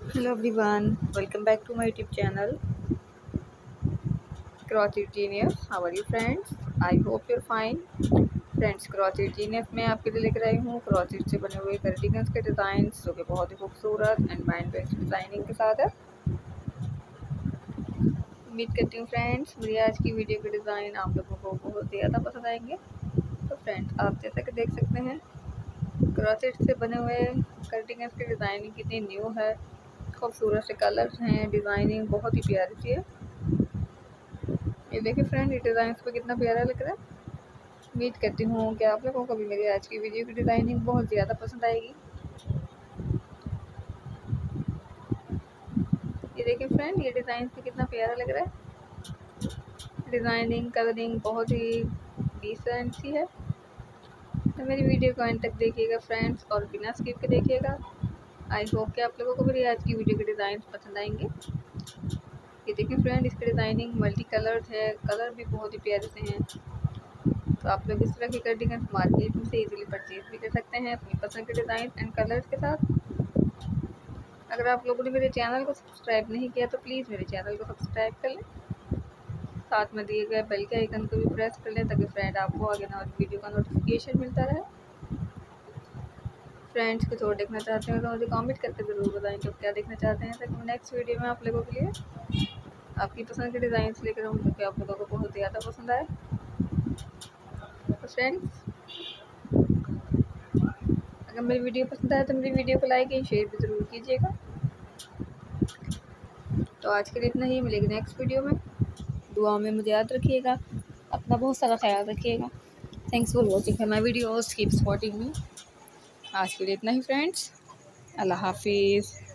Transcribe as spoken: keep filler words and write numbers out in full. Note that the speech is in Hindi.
Hello everyone, welcome back to my YouTube channel Crochet Genius. How are you friends? I hope you're fine. Friends Crochet Genius में आपके लिए लेकर आई हूँ क्रोचेट से बने हुए कार्डिगन्स के डिज़ाइन जो कि बहुत ही खूबसूरत एंड माइंड ब्लोइंग डिज़ाइनिंग के साथ है। उम्मीद करती हूँ फ्रेंड्स मेरी आज की वीडियो के डिज़ाइन आप लोगों को बहुत ज़्यादा पसंद आएंगे। तो फ्रेंड्स आप जैसा कि देख सकते हैं क्रोचेट से बने हुए कार्डिगन्स की डिज़ाइनिंग कितनी न्यू है, खूबसूरत से कलर्स हैं, डिज़ाइनिंग बहुत ही प्यारी सी है। ये देखिए फ्रेंड, ये डिज़ाइन पे कितना प्यारा लग रहा है। उम्मीद करती हूँ कि आप लोगों को भी मेरी आज की वीडियो की डिज़ाइनिंग बहुत ज़्यादा पसंद आएगी। ये देखिए फ्रेंड, ये डिज़ाइन पे कितना प्यारा लग रहा है। डिज़ाइनिंग कलरिंग बहुत ही डिसेंट सी है। तो मेरी वीडियो को एंड तक देखिएगा फ्रेंड्स और बिना स्किप के देखिएगा। आई होप कि आप लोगों को मेरी आज की वीडियो के डिज़ाइन पसंद आएंगे। ये देखिए फ्रेंड, इसकी डिज़ाइनिंग मल्टी कलर्ड है, कलर भी बहुत ही प्यारे से हैं। तो आप लोग इस तरह की कार्डिगन्स मार्केट में से इजीली परचेज भी कर सकते हैं अपनी पसंद के डिज़ाइन एंड कलर्स के साथ। अगर आप लोगों ने मेरे चैनल को सब्सक्राइब नहीं किया तो प्लीज़ मेरे चैनल को सब्सक्राइब कर लें, साथ में दिए गए बेल के आइकन को भी प्रेस कर लें ताकि फ्रेंड आपको आगे ना वीडियो का नोटिफिकेशन मिलता रहे। फ्रेंड्स कुछ और देखना चाहते हैं तो मुझे कमेंट करके ज़रूर बताएं कि आप क्या देखना चाहते हैं, ताकि मैं नेक्स्ट वीडियो में आप लोगों के लिए आपकी पसंद के डिज़ाइन लेकर आऊँ जो कि आप लोगों को बहुत ज़्यादा पसंद आए। तो फ्रेंड्स अगर मेरी वीडियो पसंद आए तो मेरी वीडियो को लाइक एंड शेयर भी ज़रूर कीजिएगा। तो आज के लिए इतना ही, मिलेगी नेक्स्ट वीडियो में। दुआ में मुझे याद रखिएगा, अपना बहुत सारा ख्याल रखिएगा। Thanks for watching my videos, keep supporting me. आज के लिए इतना ही फ्रेंड्स, अल्लाह हाफिज़।